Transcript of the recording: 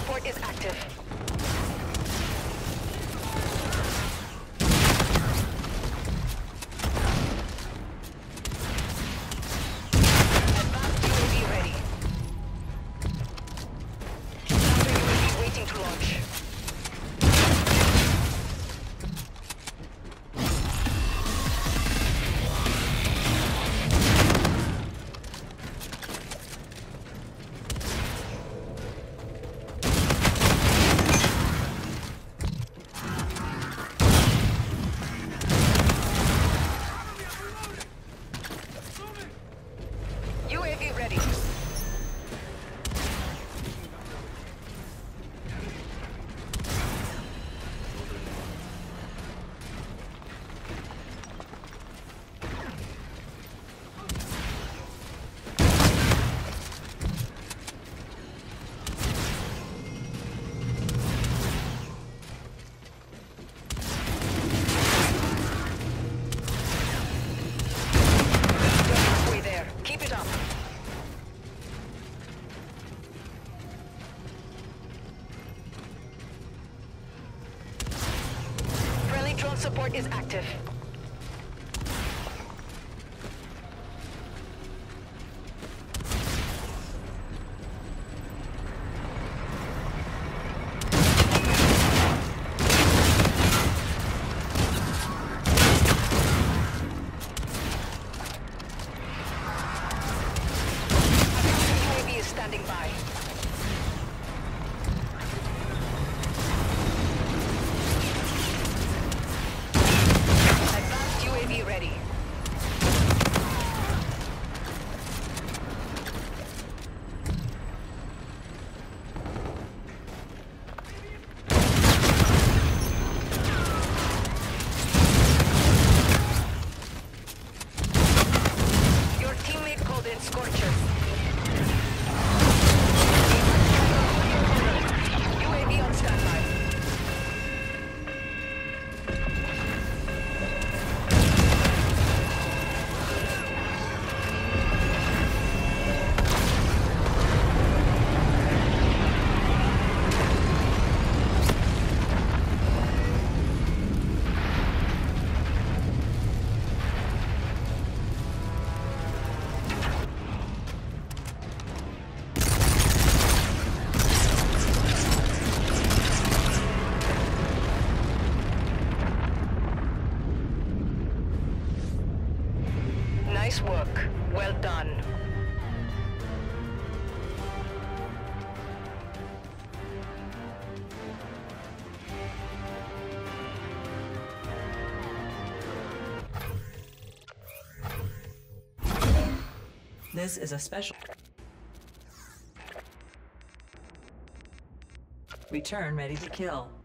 support is active. Advanced UAV ready. Counter UAV waiting to launch. UAV ready. You're halfway there. Keep it up. Friendly drone support is active. UAV is standing by. Advanced UAV ready. Your teammate called in Scorchers. UAV on standby. Nice work. Well done. This is a special. Return ready to kill.